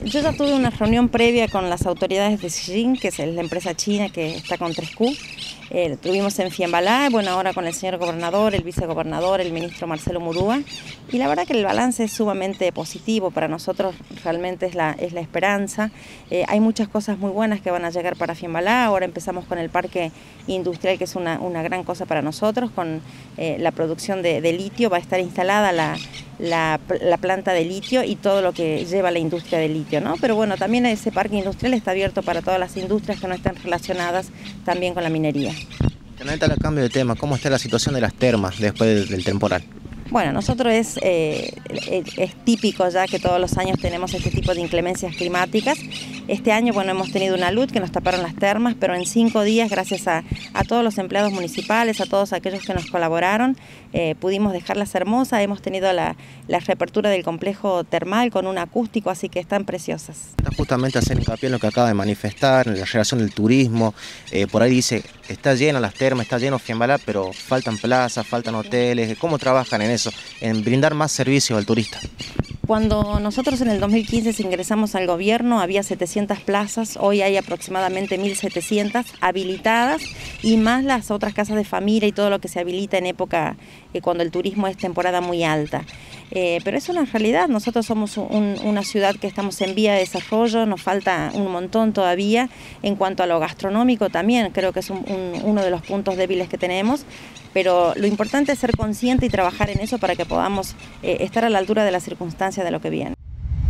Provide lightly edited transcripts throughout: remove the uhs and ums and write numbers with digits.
Yo ya tuve una reunión previa con las autoridades de Zijin, que es la empresa china que está con 3Q. Tuvimos en Fiambalá, bueno, ahora con el señor gobernador, el vicegobernador, el ministro Marcelo Murúa, y la verdad que el balance es sumamente positivo. Para nosotros realmente es la esperanza. Hay muchas cosas muy buenas que van a llegar para Fiambalá. Ahora empezamos con el parque industrial, que es una gran cosa para nosotros, con la producción de litio. Va a estar instalada la planta de litio y todo lo que lleva la industria de litio, ¿no? Pero bueno, también ese parque industrial está abierto para todas las industrias que no estén relacionadas también con la minería. Tenente, al cambio de tema, ¿cómo está la situación de las termas después del temporal? Bueno, nosotros es típico ya que todos los años tenemos este tipo de inclemencias climáticas. Este año, bueno, hemos tenido una luz que nos taparon las termas, pero en 5 días, gracias a todos los empleados municipales, a todos aquellos que nos colaboraron, pudimos dejarlas hermosas. Hemos tenido la reapertura del complejo termal con un acústico, así que están preciosas. Justamente hacer hincapié en lo que acaba de manifestar, en la relación del turismo. Por ahí dice, está lleno las termas, está lleno Fiambalá, pero faltan plazas, faltan hoteles. ¿Cómo trabajan en eso, en brindar más servicios al turista? Cuando nosotros en el 2015 ingresamos al gobierno había 700 plazas, hoy hay aproximadamente 1.700 habilitadas y más las otras casas de familia y todo lo que se habilita en época cuando el turismo es temporada muy alta. Pero es una realidad, nosotros somos una ciudad que estamos en vía de desarrollo, nos falta un montón todavía. En cuanto a lo gastronómico también, creo que es uno de los puntos débiles que tenemos, pero lo importante es ser consciente y trabajar en eso para que podamos estar a la altura de las circunstancias de lo que viene.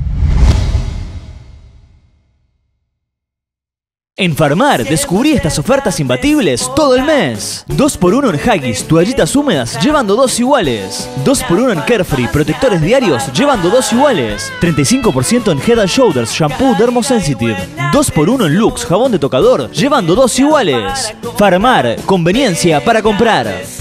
En Farmar descubrí estas ofertas imbatibles todo el mes. 2x1 en Huggies, toallitas húmedas, llevando 2 iguales. 2x1 en Carefree, protectores diarios, llevando 2 iguales. 35% en Head & Shoulders, shampoo Dermosensitive. 2x1 en Lux, jabón de tocador, llevando 2 iguales. Farmar, conveniencia para comprar.